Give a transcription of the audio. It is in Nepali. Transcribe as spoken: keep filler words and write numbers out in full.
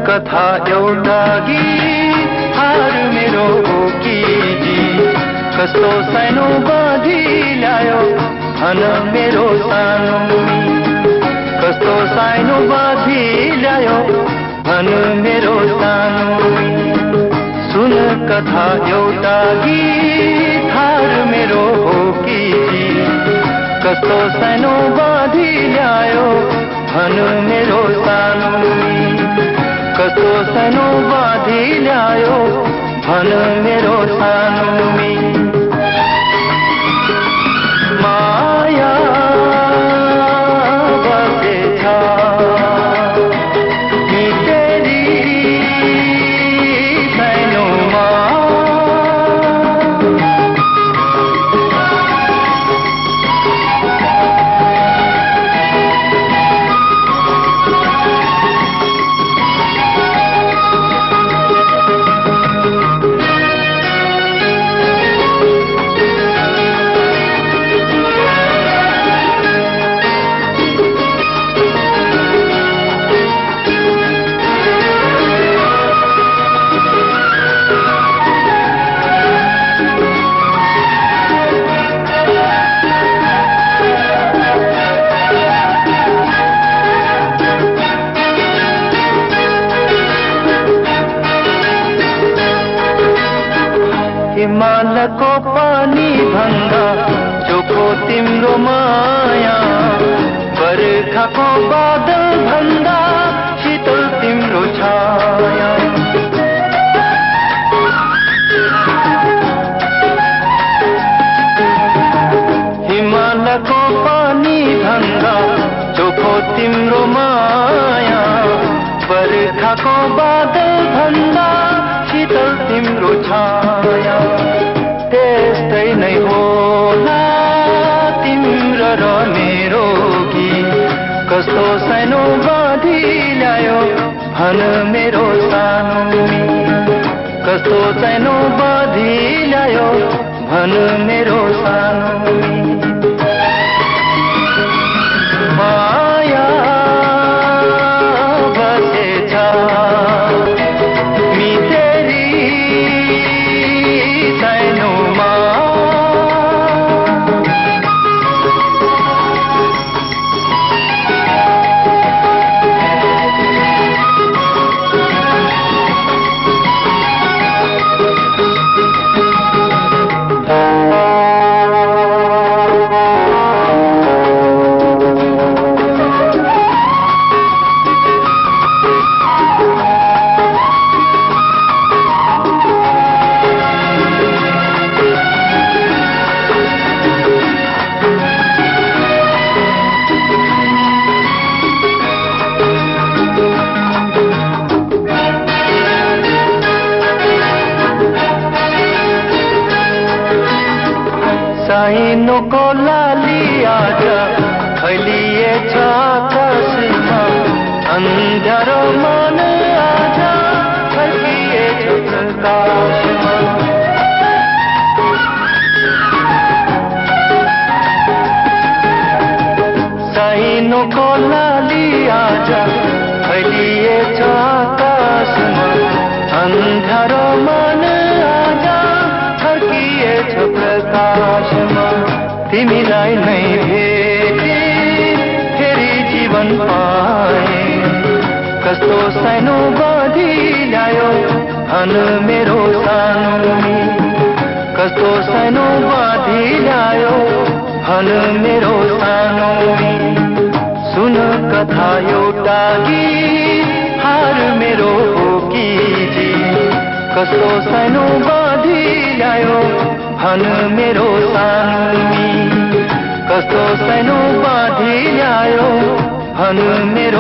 कथा एउटा गीत हार मेरो हो कि जीत कस्तो सानो बाँधी ल्यायो भन मेरो सानो कस्तो सानो बाँधी ल्यायो भन मेरो सानो सुन कथा एउटा गीत हार मेरो हो कि जीत कस्तो सानो बाँधी ल्यायो भन मेरो सानो कस्तो सानो बाँधी ल्यायो भन मेरो सानो माया बसेछ नि तेरी सानोमा हिमालको पानी भन्दा चोखो तिम्रो माया बर्खाको बादल भन्दा शीतल तिम्रो छाया हिमालको पानी भन्दा चोखो तिम्रो माया बर्खाको बादल भन्दा शीतल तिम्रो छाया त्यस्तै नै होला तिम्रो र मेरो गीत कस्तो सानो बाँधी ल्यायो भन मेरो सानो कस्तो सानो बाँधी ल्यायो भन मेरो सानो माया बसेछ साइनोको लाली आज फैलिएछ आकाशमा अन्ध्यारो मन आज फर्किएछ प्रकाशमा साइनोको लाली आज फैलिएछ आकाशमा अन्ध्यारो मन आज फर्किएछ प्रकाशमा तिमीलाई नै भेटे फेरि जीवन पाए कस्तो सानो बाँधी ल्यायो भन मेरो सानो कस्तो सानो बाँधी ल्यायो भन मेरो सानो सुन कथा एउटा गीत हार मेरो हो कि जीत कस्तो सानो बाँधी ल्यायो भन मेरो सानो कस्तो सानो बाँधी ल्यायो भन मेरो